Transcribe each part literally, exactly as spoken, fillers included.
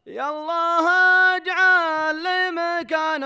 يا الله اجعل لي مكان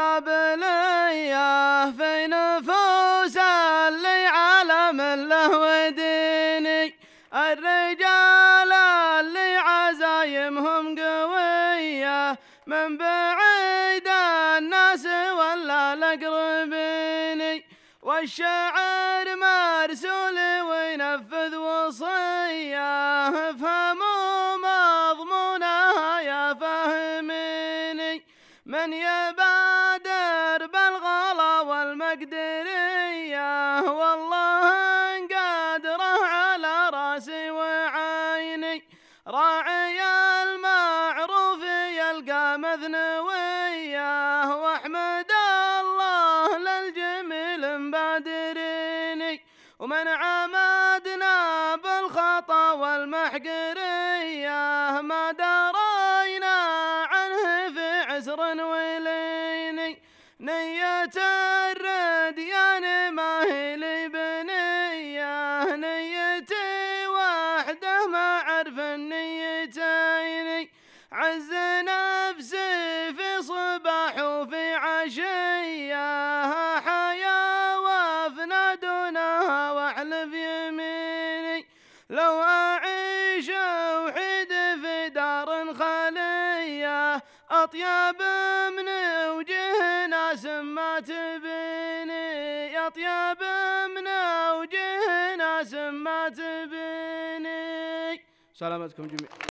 قبليه في نفوس اللي علم له وديني، الرجال اللي عزايمهم قوية من بعيد الناس ولا الأقربين، والشعر مرسول وينفذ وصية افهموا مضمونها يا فاهميني، من يبادر بالغلا والمقدرية والله قادره على راسي وعيني، راعي المعروف يلقى مثنوية واحمد الله للجميل مبادريني، ومن عمدنا بالخطا والمحقرية ما درينا عنه في عسر وليني، نية الرديان ما هي لي بنية، نيتي وحده ما عرف النيتين، عز نفسي في صباح وفي عشية حيا وافنى دونها واحلف يميني، لو أعيش وحيد في دار خالية أطيب من وجه ناس ما تبيني، أطيب من وجه ناس ما تبيني. سلامتكم جميعا.